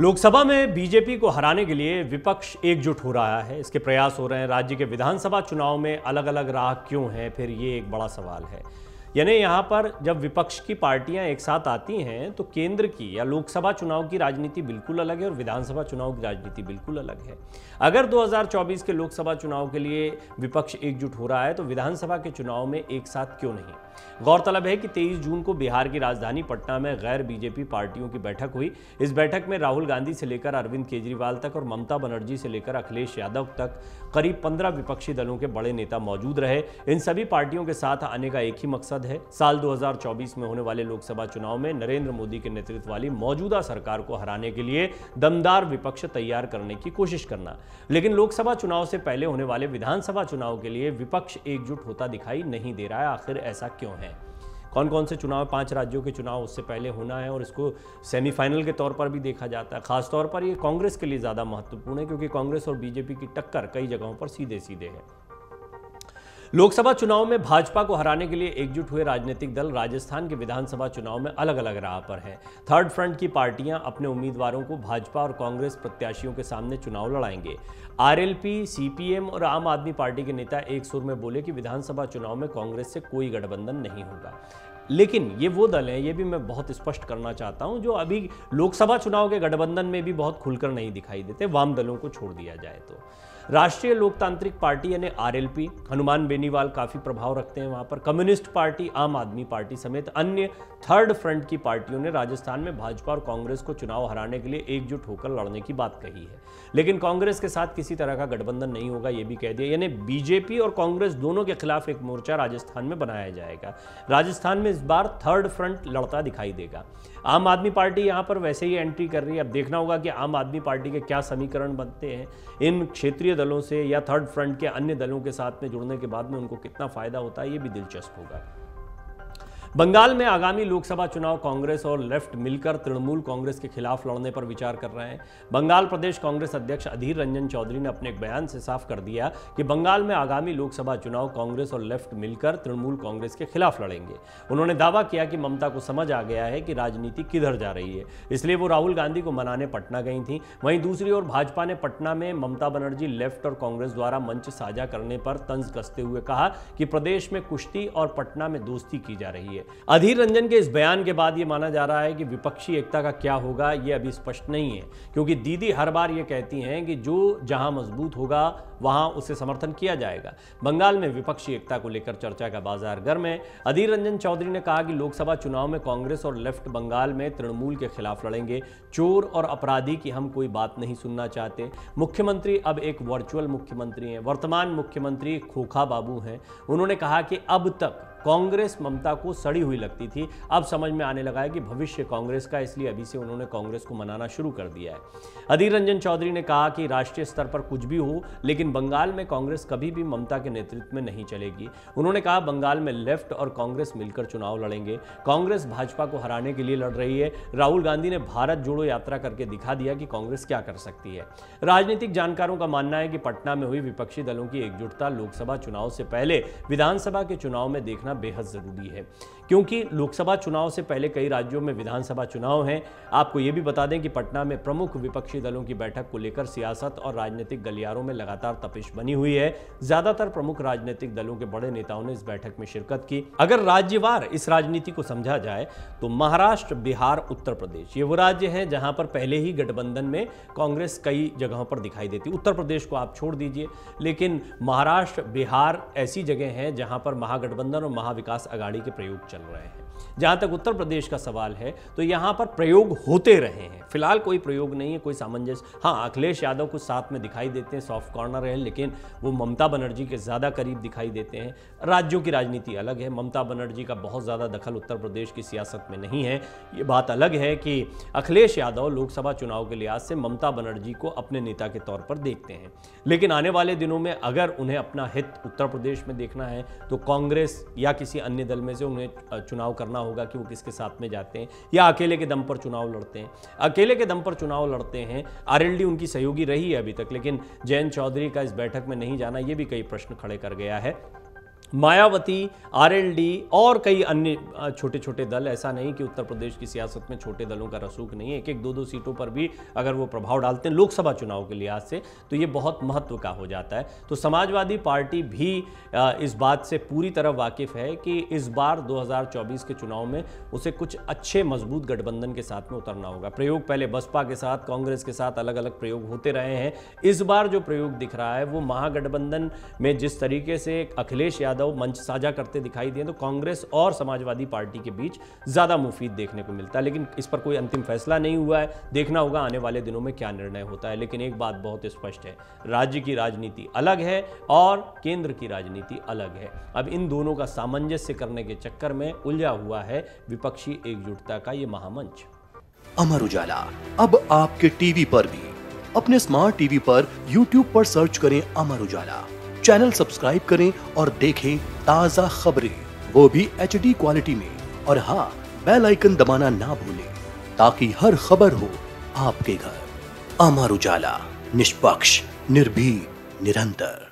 लोकसभा में बीजेपी को हराने के लिए विपक्ष एकजुट हो रहा है। इसके प्रयास हो रहे हैं। राज्य के विधानसभा चुनाव में अलग अलग राह क्यों है, फिर ये एक बड़ा सवाल है। यानी यहाँ पर जब विपक्ष की पार्टियां एक साथ आती हैं तो केंद्र की या लोकसभा चुनाव की राजनीति बिल्कुल अलग है और विधानसभा चुनाव की राजनीति बिल्कुल अलग है। अगर 2024 के लोकसभा चुनाव के लिए विपक्ष एकजुट हो रहा है तो विधानसभा के चुनाव में एक साथ क्यों नहीं। गौरतलब है कि 23 जून को बिहार की राजधानी पटना में गैर बीजेपी पार्टियों की बैठक हुई। इस बैठक में राहुल गांधी से लेकर अरविंद केजरीवाल तक और ममता बनर्जी से लेकर अखिलेश यादव तक करीब 15 विपक्षी दलों के बड़े नेता मौजूद रहे। इन सभी पार्टियों के साथ आने का एक ही मकसद है, साल 2024 में होने वाले लोकसभा चुनाव में नरेंद्र मोदी के नेतृत्व वाली मौजूदा सरकार को हराने के लिए दमदार विपक्ष तैयार करने की कोशिश करना। लेकिन लोकसभा चुनाव से पहले होने वाले विधानसभा चुनाव के लिए विपक्ष एकजुट होता दिखाई नहीं दे रहा है। आखिर ऐसा क्यों है? कौन कौन से चुनाव, 5 राज्यों के चुनाव उससे पहले होना है और इसको सेमीफाइनल के तौर पर भी देखा जाता है। खासतौर पर ये कांग्रेस के लिए ज़्यादा महत्वपूर्ण है क्योंकि कांग्रेस और बीजेपी की टक्कर कई जगहों पर सीधे सीधे है। लोकसभा चुनाव में भाजपा को हराने के लिए एकजुट हुए राजनीतिक दल राजस्थान के विधानसभा चुनाव में अलग अलग राह पर हैं। थर्ड फ्रंट की पार्टियां अपने उम्मीदवारों को भाजपा और कांग्रेस प्रत्याशियों के सामने चुनाव लड़ाएंगे। आरएलपी, सीपीएम और आम आदमी पार्टी के नेता एक सुर में बोले कि विधानसभा चुनाव में कांग्रेस से कोई गठबंधन नहीं होगा। लेकिन ये वो दल हैं, ये भी मैं बहुत स्पष्ट करना चाहता हूं, जो अभी लोकसभा चुनाव के गठबंधन में भी बहुत खुलकर नहीं दिखाई देते, वाम दलों को छोड़ दिया जाए तो। राष्ट्रीय लोकतांत्रिक पार्टी यानी आरएलपी, हनुमान बेनीवाल काफी प्रभाव रखते हैं वहां पर। कम्युनिस्ट पार्टी, आम आदमी पार्टी समेत अन्य थर्ड फ्रंट की पार्टियों ने राजस्थान में भाजपा और कांग्रेस को चुनाव हराने के लिए एकजुट होकर लड़ने की बात कही है। लेकिन कांग्रेस के साथ किसी तरह का गठबंधन नहीं होगा, यह भी कह दिया। यानी बीजेपी और कांग्रेस दोनों के खिलाफ एक मोर्चा राजस्थान में बनाया जाएगा। राजस्थान में इस बार थर्ड फ्रंट लड़ता दिखाई देगा। आम आदमी पार्टी यहां पर वैसे ही एंट्री कर रही है। अब देखना होगा कि आम आदमी पार्टी के क्या समीकरण बनते हैं इन क्षेत्रीय दलों से या थर्ड फ्रंट के अन्य दलों के साथ में जुड़ने के बाद में उनको कितना फायदा होता है, ये भी दिलचस्प होगा। बंगाल में आगामी लोकसभा चुनाव कांग्रेस और लेफ्ट मिलकर तृणमूल कांग्रेस के खिलाफ लड़ने पर विचार कर रहे हैं। बंगाल प्रदेश कांग्रेस अध्यक्ष अधीर रंजन चौधरी ने अपने एक बयान से साफ कर दिया कि बंगाल में आगामी लोकसभा चुनाव कांग्रेस और लेफ्ट मिलकर तृणमूल कांग्रेस के खिलाफ लड़ेंगे। उन्होंने दावा किया कि ममता को समझ आ गया है कि राजनीति किधर जा रही है, इसलिए वो राहुल गांधी को मनाने पटना गई थी। वहीं दूसरी ओर भाजपा ने पटना में ममता बनर्जी लेफ्ट और कांग्रेस द्वारा मंच साझा करने पर तंज कसते हुए कहा कि प्रदेश में कुश्ती और पटना में दोस्ती की जा रही है। अधीर रंजन के इस बयान के बाद यह माना जा रहा है कि विपक्षी एकता का क्या होगा यह अभी स्पष्ट नहीं है, क्योंकि दीदी हर बार यह कहती हैं कि जो जहां मजबूत होगा वहां उसे समर्थन किया जाएगा। बंगाल में विपक्षी एकता को लेकर चर्चा का बाजार गर्म है। अधीर रंजन चौधरी ने कहा कि लोकसभा चुनाव में कांग्रेस और लेफ्ट बंगाल में तृणमूल के खिलाफ लड़ेंगे। चोर और अपराधी की हम कोई बात नहीं सुनना चाहते। मुख्यमंत्री अब एक वर्चुअल मुख्यमंत्री हैं। वर्तमान मुख्यमंत्री खोखा बाबू हैं। उन्होंने कहा कि अब तक कांग्रेस ममता को सड़ी हुई लगती थी, अब समझ में आने लगा है कि भविष्य कांग्रेस का, इसलिए अभी से उन्होंने कांग्रेस को मनाना शुरू कर दिया है। अधीर रंजन चौधरी ने कहा कि राष्ट्रीय स्तर पर कुछ भी हो, लेकिन बंगाल में कांग्रेस कभी भी ममता के नेतृत्व में नहीं चलेगी। उन्होंने कहा बंगाल में लेफ्ट और कांग्रेस मिलकर चुनाव लड़ेंगे। कांग्रेस भाजपा को हराने के लिए लड़ रही है। राहुल गांधी ने भारत जोड़ो यात्रा करके दिखा दिया कि कांग्रेस क्या कर सकती है। राजनीतिक जानकारों का मानना है कि पटना में हुई विपक्षी दलों की एकजुटता लोकसभा चुनाव से पहले विधानसभा के चुनाव में देखना बेहद जरूरी है, क्योंकि लोकसभा चुनाव से पहले कई राज्यों में विधानसभा चुनाव हैं। आपको यह भी बता दें कि पटना में प्रमुख विपक्षी दलों की बैठक को लेकर सियासत और राजनीतिक गलियारों में लगातार तपिश बनी हुई है। ज्यादातर प्रमुख राजनीतिक दलों के बड़े नेताओं ने इस बैठक में शिरकत की। अगर राज्यवार इस राजनीति को समझा जाए तो महाराष्ट्र, बिहार, उत्तर प्रदेश ये वो राज्य हैं जहां पर पहले ही गठबंधन में कांग्रेस कई जगहों पर दिखाई देती। उत्तर प्रदेश को आप छोड़ दीजिए, लेकिन महाराष्ट्र, बिहार ऐसी जगह हैं जहां पर महागठबंधन और महाविकास अघाड़ी के प्रयोग चल रहे हैं। जहां तक उत्तर प्रदेश का सवाल है तो यहां पर प्रयोग होते रहे हैं। फिलहाल कोई प्रयोग नहीं है, कोई सामंजस्य। हाँ, अखिलेश यादव कुछ साथ में दिखाई देते हैं, सॉफ्ट कॉर्नर है, लेकिन वो ममता बनर्जी के ज्यादा करीब दिखाई देते हैं। राज्यों की राजनीति अलग है। ममता बनर्जी का बहुत ज्यादा दखल उत्तर प्रदेश की सियासत में नहीं है। ये बात अलग है कि अखिलेश यादव लोकसभा चुनाव के लिहाज से ममता बनर्जी को अपने नेता के तौर पर देखते हैं। लेकिन आने वाले दिनों में अगर उन्हें अपना हित उत्तर प्रदेश में देखना है तो कांग्रेस या किसी अन्य दल में से उन्हें चुनाव करना होगा कि वो किसके साथ में जाते हैं या अकेले के दम पर चुनाव लड़ते हैं। अकेले के दम पर चुनाव लड़ते हैं। आरएलडी उनकी सहयोगी रही है अभी तक, लेकिन जयंत चौधरी का इस बैठक में नहीं जाना ये भी कई प्रश्न खड़े कर गया है। मायावती, आरएलडी और कई अन्य छोटे छोटे दल, ऐसा नहीं कि उत्तर प्रदेश की सियासत में छोटे दलों का रसूख नहीं है, एक एक दो दो सीटों पर भी अगर वो प्रभाव डालते हैं लोकसभा चुनाव के लिहाज से तो ये बहुत महत्व का हो जाता है। तो समाजवादी पार्टी भी इस बात से पूरी तरह वाकिफ है कि इस बार 2024 के चुनाव में उसे कुछ अच्छे मजबूत गठबंधन के साथ में उतरना होगा। प्रयोग पहले बसपा के साथ, कांग्रेस के साथ अलग अलग प्रयोग होते रहे हैं। इस बार जो प्रयोग दिख रहा है वो महागठबंधन में जिस तरीके से अखिलेश यादव मंच साझा करते दिखाई दिए तो कांग्रेस और समाजवादी पार्टी के बीच ज्यादा मुफीद देखने को मिलता है। लेकिन इस पर कोई अंतिम फैसला नहीं हुआ है, देखना होगा आने वाले दिनों में क्या निर्णय होता है। लेकिन एक बात बहुत स्पष्ट है, राज्य की राजनीति अलग है और केंद्र की राजनीति अलग है। अब इन दोनों का सामंजस्य करने के चक्कर में उलझा हुआ है विपक्षी एकजुटता का ये महामंच। अमर उजाला अब आपके टीवी पर भी। अपने स्मार्ट टीवी पर YouTube पर सर्च करें अमर उजाला, चैनल सब्सक्राइब करें और देखें ताजा खबरें, वो भी HD क्वालिटी में। और हाँ, बेल आइकन दबाना ना भूलें ताकि हर खबर हो आपके घर। अमर उजाला, निष्पक्ष, निर्भीक, निरंतर।